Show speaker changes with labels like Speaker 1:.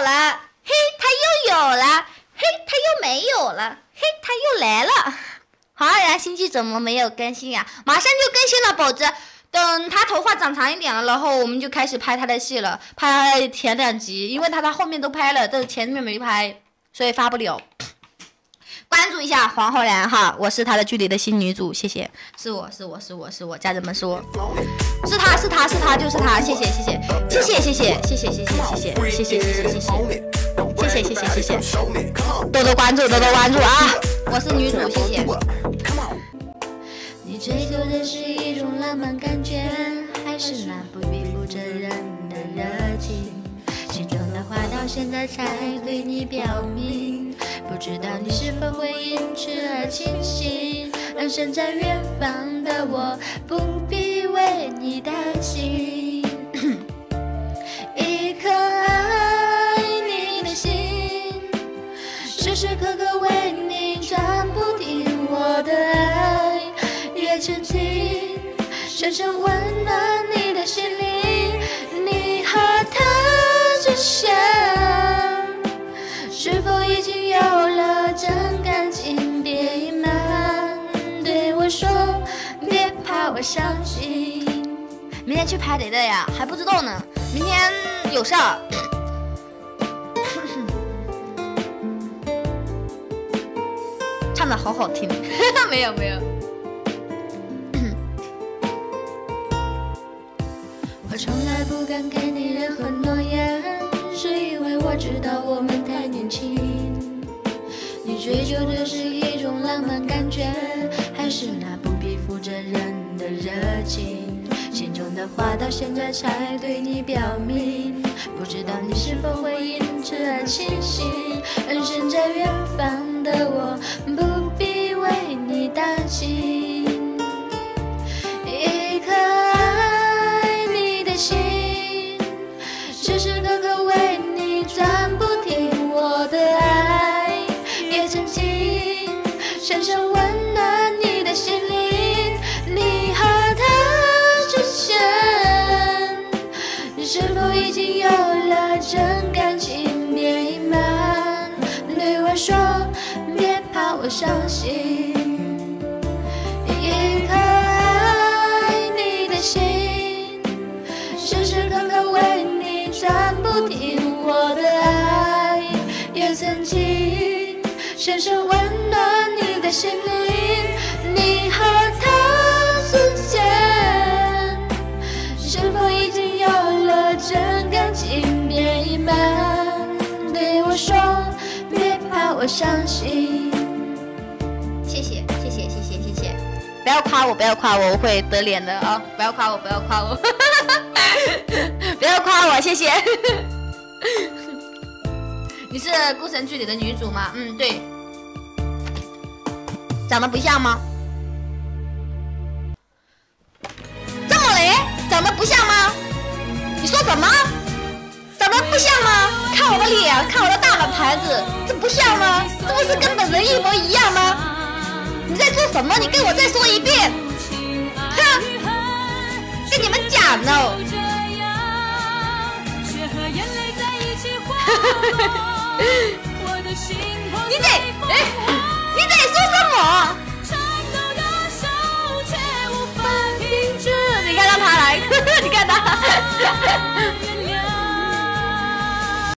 Speaker 1: 了，嘿，他又有了，嘿，他又没有了，嘿，他又来了。黄浩然新剧怎么没有更新呀？马上就更新了，宝子。等他头发长长一点了，然后我们就开始拍他的戏了，拍他前2集，因为他后面都拍了，但是前面没拍，所以发不了。关注一下黄浩然哈，我是他的剧里的新女主，谢谢，是我，家人们是我，是他，就是他，谢谢，多多关注啊，我是女主，谢谢。你追求的是一种浪漫感觉，还是那不必负责任的热情？心中的话到现在才对你表明，不知道你是否会因此而清醒。让身在远方的我不必为你担心。一颗爱你的心，时时刻刻为你转不停，我的爱越沉浸，深深温暖你的心灵。你和他之间是否已经有了真感情？别隐瞒，对我说，别怕我伤心。明天去拍谁的呀？还不知道呢，明天有事儿。唱的好好听。没有。我从来不敢给你任何诺言，是因为我知道我们太年轻。你追求的是一种浪漫感觉，还是那不必负责任的热情？心中的话到现在才对你表明，不知道你是否会因此而清醒。而身在远方的我不必为你担心。一颗爱你的心，时时刻刻为你转不停，我的爱也曾经深深温暖你的心灵。你和他之间是否已经有了真感情？别隐瞒，对我说，别怕我伤心。一颗爱你的心，时时刻刻为你转不停，我的爱也曾经深深温暖你的心灵。你和他之间是否已经有了真感情？别隐瞒，对我说，别怕我伤心。谢谢，不要夸我，我会得脸的啊！不要夸我，不要夸我，谢谢。你是孤神剧里的女主吗？嗯，对。长得不像吗？这么雷，长得不像吗？你说什么？长得不像吗？看我的脸，看我的大碗盘子，这不像吗？这不是跟本人一模一样吗？你在说什么？你跟我再说一遍！哼，跟你们讲呢。你得说什么？你看让他来，你看他。